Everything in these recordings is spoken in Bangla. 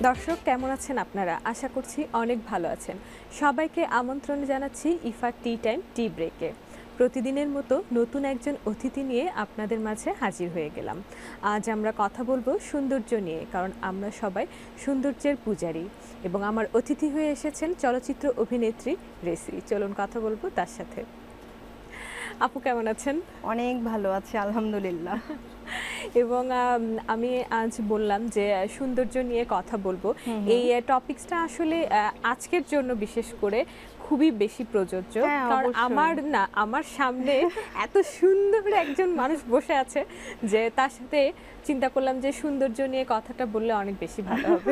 দর্শক কেমন আছেন আপনারা? আশা করছি অনেক ভালো আছেন। সবাইকে আমন্ত্রণ জানাচ্ছি ইফাদ টি টাইম টি ব্রেকে। প্রতিদিনের মতো নতুন একজন অতিথি নিয়ে আপনাদের মাঝে হাজির হয়ে গেলাম। আজ আমরা কথা বলবো সৌন্দর্য নিয়ে, কারণ আমরা সবাই সৌন্দর্যের পূজারী। এবং আমার অতিথি হয়ে এসেছেন চলচ্চিত্র অভিনেত্রী রেসি। চলুন কথা বলবো তার সাথে। আপু কেমন আছেন? অনেক ভালো আছি আলহামদুলিল্লাহ। এবং আমি আজ বললাম যে সৌন্দর্য নিয়ে কথা বলবো। এই টপিকসটা আসলে আজকের জন্য বিশেষ করে খুবই বেশি প্রযোজ্য, কারণ আমার সামনে এত সুন্দর একজন মানুষ বসে আছে যে তার সাথে চিন্তা করলাম যে সৌন্দর্য নিয়ে কথাটা বললে অনেক বেশি ভালো হবে।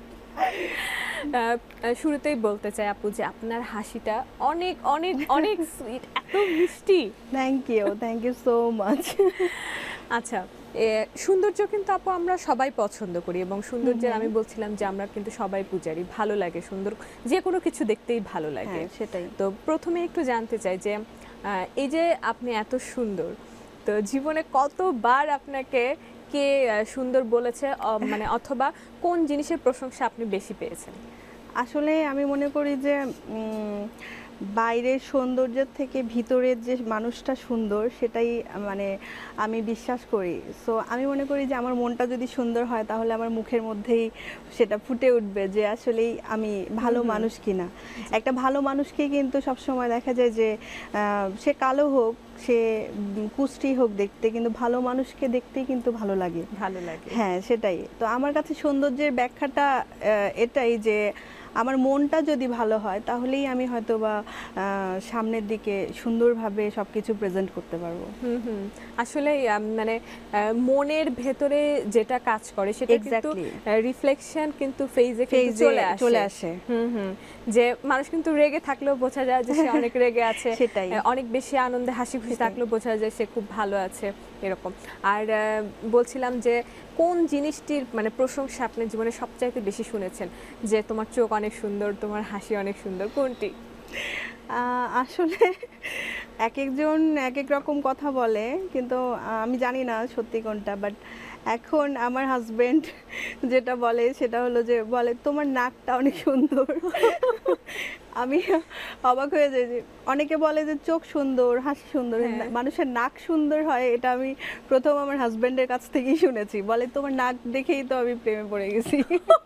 শুরুতেই বলতে চাই আপু যে আপনার হাসিটা অনেক অনেক অনেক সুইট, এত মিষ্টি। Thank you so much. আচ্ছা, সৌন্দর্য কিন্তু আপু আমরা সবাই পছন্দ করি, এবং সৌন্দর্যের আমি বলছিলাম যে আমরা কিন্তু সবাই পূজারি। ভালো লাগে সুন্দর, যে কোনো কিছু দেখতেই ভালো লাগে। সেটাই। তো প্রথমে একটু জানতে চাই যে এই যে আপনি এত সুন্দর, তো জীবনে কতবার আপনাকে কে সুন্দর বলেছে, মানে অথবা কোন জিনিসের প্রশংসা আপনি বেশি পেয়েছেন? আসলে আমি মনে করি যে বাইরের সৌন্দর্যের থেকে ভিতরের যে মানুষটা সুন্দর সেটাই মানে আমি বিশ্বাস করি। সো আমি মনে করি যে আমার মনটা যদি সুন্দর হয় তাহলে আমার মুখের মধ্যেই সেটা ফুটে উঠবে যে আসলেই আমি ভালো মানুষ কিনা। একটা ভালো মানুষকে কিন্তু সবসময় দেখা যায় যে সে কালো হোক, সে কুষ্টি হোক দেখতে, কিন্তু ভালো মানুষকে দেখতেই কিন্তু ভালো লাগে। হ্যাঁ, সেটাই। তো আমার কাছে সৌন্দর্যের ব্যাখ্যাটা এটাই যে আমার মনটা যদি ভালো হয় তাহলেই আমি হয়তো বা সামনের দিকে সুন্দরভাবে সবকিছু প্রেজেন্ট করতে পারবো। আসলে মানে মনের ভেতরে যেটা কাজ করে সেটা কিন্তু রিফ্লেকশন কিন্তু ফেজে চলে আসে। যে মানুষ কিন্তু রেগে থাকলেও বোঝা যায় যে সে অনেক রেগে আছে, সেটাই। অনেক বেশি আনন্দে হাসি খুশি থাকলেও বোঝা যায় সে খুব ভালো আছে, এরকম। আর বলছিলাম যে কোন জিনিসটির মানে প্রশংসা আপনি জীবনে সবচাইতে বেশি শুনেছেন, যে তোমার চোখ অনেক সুন্দর, তোমার হাসি অনেক সুন্দর, কোনটি? আসলে এক একজন এক এক রকম কথা বলে, কিন্তু আমি জানি না সত্যি কোনটা। বাট এখন আমার হাজবেন্ড যেটা বলে সেটা হলো যে বলে তোমার নাকটা অনেক সুন্দর। আমি অবাক হয়ে যাই যে অনেকে বলে যে চোখ সুন্দর, হাসি সুন্দর, মানুষের নাক সুন্দর হয়, এটা আমি প্রথম আমার হাজবেন্ডের কাছ থেকেই শুনেছি। বলে তোমার নাক দেখেই তো আমি প্রেমে পড়ে গেছি।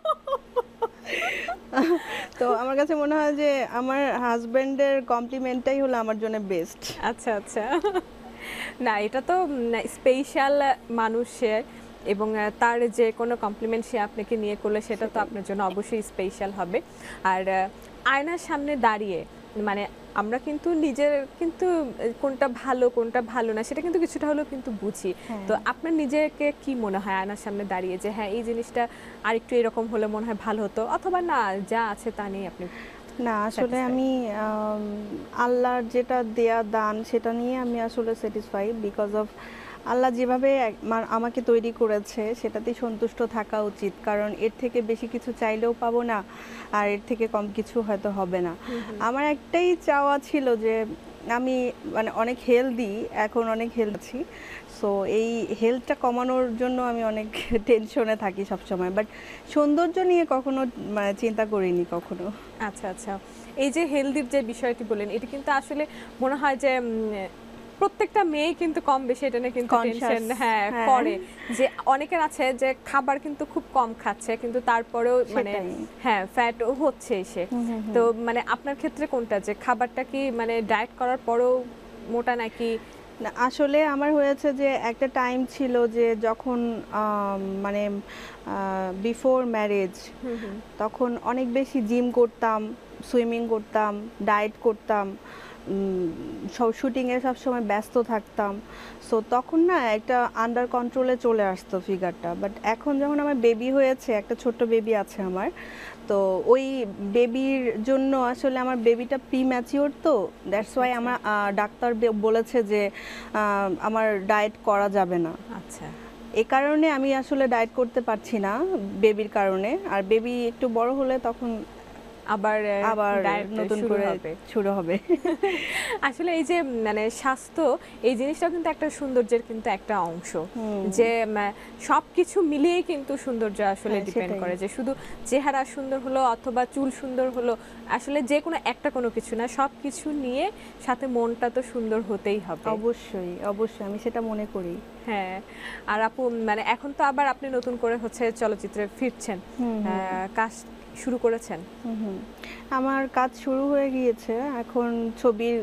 তো আমার কাছে মনে হয় যে আমার হাজবেন্ডের কমপ্লিমেন্টটাই হলো আমার জন্য বেস্ট। আচ্ছা আচ্ছা, না এটা তো স্পেশাল মানুষের, এবং তার যে কোনো কমপ্লিমেন্ট সে আপনাকে নিয়ে করলে সেটা তো আপনার জন্য অবশ্যই স্পেশাল হবে। আর আয়নার সামনে দাঁড়িয়ে মানে আমরা কিন্তু নিজের কিন্তু কোনটা ভালো না সেটা কিন্তু কিছুটা হলেও কিন্তু বুঝি। তো আপনার নিজেকে কি মনে হয় আয়নার সামনে দাঁড়িয়ে যে হ্যাঁ এই জিনিসটা আরেকটু এরকম হলে মনে হয় ভালো হতো, অথবা না যা আছে তা নিয়ে আপনি? না, আসলে আমি আল্লাহর যেটা দেয়া দান সেটা নিয়ে আমি আসলে স্যাটিসফাই, বিকজ অফ আল্লাহ যেভাবে আমাকে তৈরি করেছে সেটাতেই সন্তুষ্ট থাকা উচিত। কারণ এর থেকে বেশি কিছু চাইলেও পাবো না, আর এর থেকে কম কিছু হয়তো হবে না। আমার একটাই চাওয়া ছিল যে আমি মানে অনেক হেলদি, এখন অনেক হেলদি। সো এই হেলথটা কমানোর জন্য আমি অনেক টেনশনে থাকি সবসময়, বাট সৌন্দর্য নিয়ে কখনো মানে চিন্তা করিনি কখনো। আচ্ছা আচ্ছা, এই যে হেলদির যে বিষয়টি বলেন, এটা কিন্তু আসলে মনে হয় যে প্রত্যেকটা মেয়ে কিন্তু কম বেশি এটা নিয়ে কিন্তু টেনশন করে, যে অনেকের আছে যে খাবার কিন্তু খুব কম খাচ্ছে কিন্তু তারপরেও মানে ফ্যাট হচ্ছে এসে। তো মানে আপনার ক্ষেত্রে কোনটা, যে খাবারটা কি মানে ডায়েট করার পরেও মোটা নাকি? না, আসলে আমার হয়েছে যে একটা টাইম ছিল যে যখন মানে বিফোর ম্যারেজ, তখন অনেক বেশি জিম করতাম, সুইমিং করতাম, ডায়েট করতাম, সব শুটিংয়ে সবসময় ব্যস্ত থাকতাম। সো তখন না একটা আন্ডার কন্ট্রোলে চলে আসতো ফিগারটা। বাট এখন যখন আমার বেবি হয়েছে, একটা ছোট্ট বেবি আছে আমার, তো ওই বেবির জন্য আসলে আমার বেবিটা প্রি ম্যাচিওর, তো দ্যাটস ওয়াই আমার ডাক্তার বলেছে যে আমার ডায়েট করা যাবে না। আচ্ছা, এই কারণে আমি আসলে ডায়েট করতে পারছি না বেবির কারণে। আর বেবি একটু বড় হলে তখন আবার আবার ডায়েট নতুন শুরু করে হবে। শুরু হবে। আসলে এই যে মানে স্বাস্থ্য এই জিনিসটা কিন্তু একটা সৌন্দর্যের কিন্তু একটা অংশ, হুম, যে সবকিছু মিলিয়ে কিন্তু সৌন্দর্য আসলে হ্যাঁ, ডিপেন্ড সেটাই। করে, যে শুধু চেহারা সুন্দর হলো অথবা চুল সুন্দর হলো আসলে যে কোনো একটা কোনো কিছু না, সব কিছু নিয়ে সাথে মনটা তো সুন্দর হতেই হবে। অবশ্যই, অবশ্যই আমি সেটা মনে করি। হ্যাঁ। আর আপু মানে এখন তো আবার আপনি নতুন করে হচ্ছে চলচ্চিত্রে ফিরছেন, হুম, হুম। কাজ শুরু করেছেন? হুম, হুম। আমার কাজ শুরু হয়ে গিয়েছে। এখন ছবির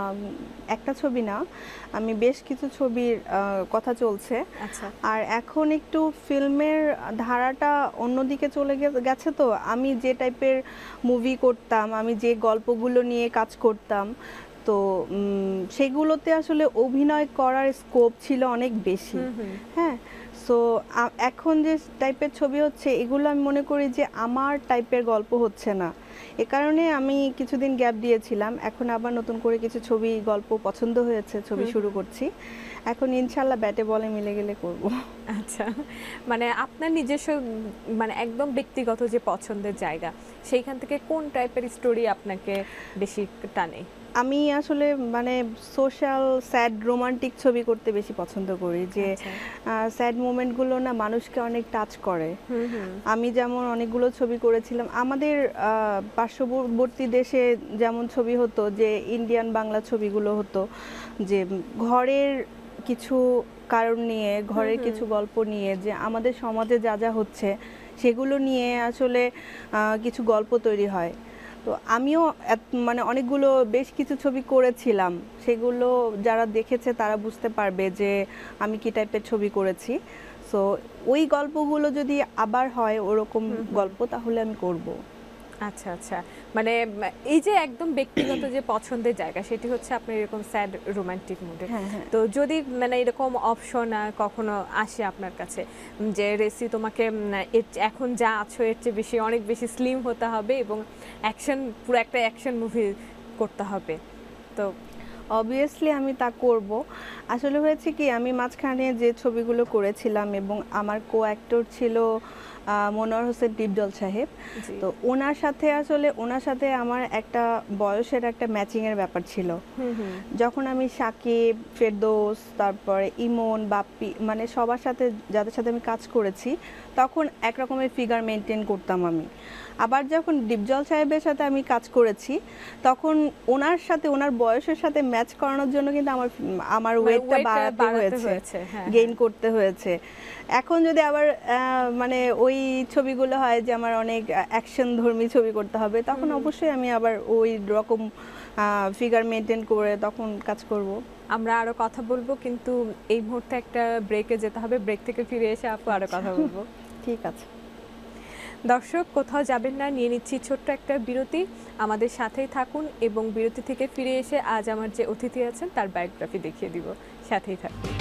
একটা ছবি না, আমি বেশ কিছু ছবির কথা চলছে। আচ্ছা। আর এখন একটু ফিল্মের ধারাটা অন্যদিকে চলে গেছে তো। আমি যে টাইপের মুভি করতাম, আমি যে গল্পগুলো নিয়ে কাজ করতাম, তো সেগুলোতে আসলে অভিনয় করার স্কোপ ছিল অনেক বেশি। হুম হুম। হ্যাঁ? সো এখন যে টাইপের ছবি হচ্ছে এগুলো আমি মনে করি যে আমার টাইপের গল্প হচ্ছে না। এ কারণে আমি কিছুদিন গ্যাপ দিয়েছিলাম। এখন আবার নতুন করে কিছু ছবি গল্প পছন্দ হয়েছে, ছবি হুম শুরু হুম। করছি। এখন ইনশাআল্লাহ ব্যাটে বলে মিলে গেলে করব। আচ্ছা, মানে আপনার নিজস্ব মানে একদম ব্যক্তিগত যে পছন্দের জায়গা, সেইখান থেকে কোন টাইপের স্টোরি আপনাকে বেশি টানে? আমি আসলে মানে সোশ্যাল স্যাড রোমান্টিক ছবি করতে বেশি পছন্দ করি, যে আচ্ছা। স্যাড মোমেন্টগুলো না মানুষকে অনেক টাচ করে। হুম হুম। আমি যেমন অনেকগুলো ছবি করেছিলাম আমাদের পার্শ্ববর্তী দেশে, যেমন ছবি হতো যে ইন্ডিয়ান বাংলা ছবিগুলো হতো, যে ঘরের কিছু কারণ নিয়ে, হুম ঘরের হুম। কিছু গল্প নিয়ে, যে আমাদের সমাজে যা যা হচ্ছে সেগুলো নিয়ে আসলে কিছু গল্প তৈরি হয়। তো আমিও মানে অনেকগুলো বেশ কিছু ছবি করেছিলাম, সেগুলো যারা দেখেছে তারা বুঝতে পারবে যে আমি কি টাইপের ছবি করেছি। সো ওই গল্পগুলো যদি আবার হয় ওরকম হুম হুম। গল্প, তাহলে আমি করব। আচ্ছা আচ্ছা, মানে এই যে একদম ব্যক্তিগত যে পছন্দের জায়গা সেটি হচ্ছে আপনার এরকম স্যাড রোমান্টিক মুডে। হ্যাঁ, হ্যাঁ। তো যদি মানে এরকম অপশন কখনো আসে আপনার কাছে, যে রেসি তোমাকে এখন যা আছো এর চেয়ে বেশি অনেক বেশি স্লিম হতে হবে এবং অ্যাকশন, পুরো একটা অ্যাকশন মুভি করতে হবে, তো অবভিয়াসলি আমি তা করব। আসলে হয়েছে কি, আমি মাঝখানে যে ছবিগুলো করেছিলাম এবং আমার কো অ্যাক্টর ছিল মনোয়ার হোসেন ডিপজল সাহেব। জি। তো ওনার সাথে আমার একটা বয়সের একটা ম্যাচিং এর ব্যাপার ছিল। হুম হুম। যখন আমি সাকিব, ফেরদৌস, তারপরে ইমন, বাপ্পি, মানে সবার সাথে যাদের সাথে আমি কাজ করেছি, তখন এক রকমের ফিগার মেনটেন করতাম আমি। আবার যখন ডিপজল সাহেবের সাথে আমি কাজ করেছি, তখন ওনার সাথে ওনার বয়সের সাথে ম্যাচ করানোর জন্য কিন্তু আমার মানে ওয়েটটা ওয়েটটা বাড়াতে বাড়াতে হয়েছে, হয়েছে, হ্যাঁ গেইন হ্যাঁ। করতে হয়েছে। এখন যদি আবার মানে ওই ছবিগুলো হয় যে আমার অনেক অ্যাকশন ধর্মী ছবি করতে হবে, তখন অবশ্যই আমি আবার ওই রকম ফিগার মেনটেন করে তখন কাজ করব। আমরা আরো কথা বলবো, কিন্তু এই মুহূর্তে একটা ব্রেকে যেতে হবে, ব্রেক থেকে ফিরে এসে আপু আরো আচ্ছা, কথা বলবো। ঠিক আছে। দর্শক কোথাও যাবেন না, নিয়ে নিচ্ছি ছোট্ট একটা বিরতি, আমাদের সাথেই থাকুন এবং বিরতি থেকে ফিরে এসে আজ আমার যে অতিথি আছেন তার বায়োগ্রাফি দেখিয়ে দিব, সাথেই থাকুন।